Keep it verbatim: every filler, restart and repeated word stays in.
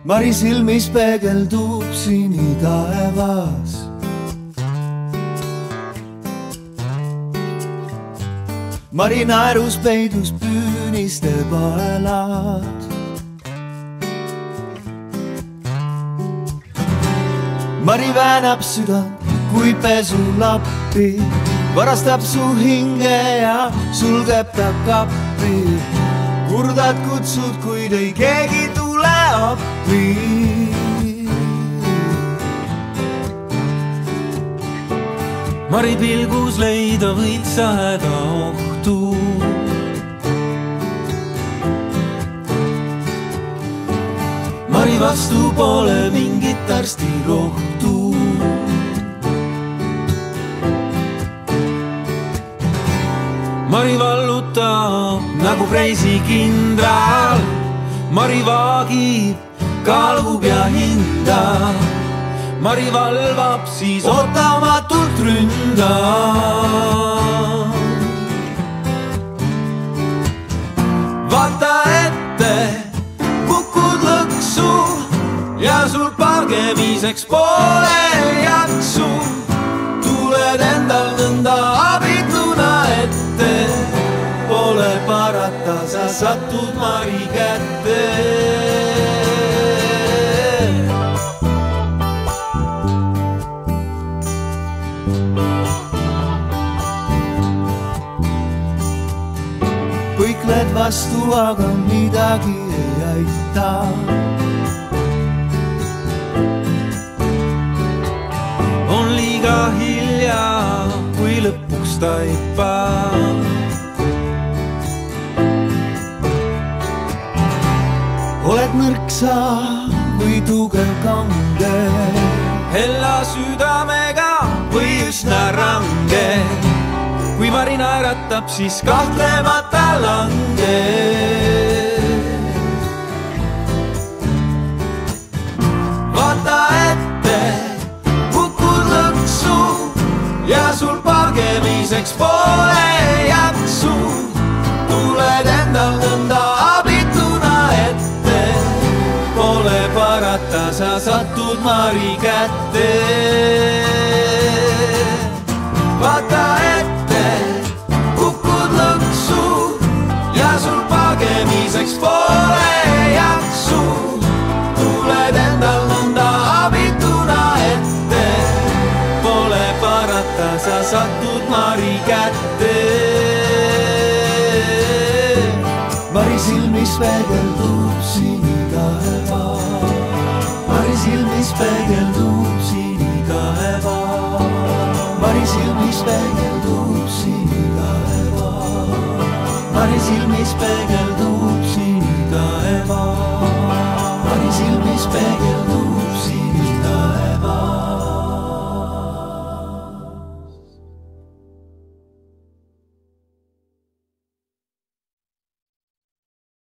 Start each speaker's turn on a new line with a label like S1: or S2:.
S1: Mari silmis peegeldub sinitaevas. Mari naerus peidus püüniste paelad. Mari väänab südant kui pesulappi, varastab su hinge ja sulgeb ta kappi. Kurdad kutsud, kuid ei keegi tule appi.
S2: Mari pilgus leida võid sa häda ohtu. Mari vastu pole mingit arsti rohtu. Mari vallutab nagu reisikindral. Mari vaagib, kaalub ja hindab. Mari valvab, siis ootamatult ründab. Vaata ette, kukud lõksu ja sul pargemiseks pole jaksu. Tuled endal nõnda abituna ette, pole parata, sa satud Mari kätte. Põikled vastu, aga midagi ei aita. On liiga hilja, kui lõpuks taipab. Oled nõrk sa või tugev kange, hella südamega või üsna range. Kui Mari naeratab, siis kahtlemata lange. Vaata ette, kukud lõksu ja sul pargemiseks pole jaksu. Tuled endal nõnda abituna ette, pole parata, sa satud Mari kätte. Vaata ette, kukud lõksu ja sul pagemiseks pole jaksu. Tuled endal nõnda abituna ette, pole parata, sa satud Mari kätte. Mari silmis peegeldub sinitaeva. Mari silmis peegeldub sinitaeva. Mari silmis peegeldub sinitaeva. Mari silmis peegeldub sinitaeva. Mari silmis peegeldub